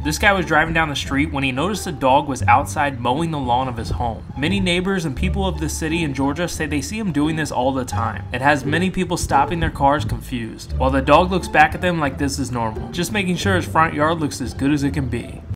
This guy was driving down the street when he noticed a dog was outside mowing the lawn of his home. Many neighbors and people of the city in Georgia say they see him doing this all the time. It has many people stopping their cars confused, while the dog looks back at them like this is normal, just making sure his front yard looks as good as it can be.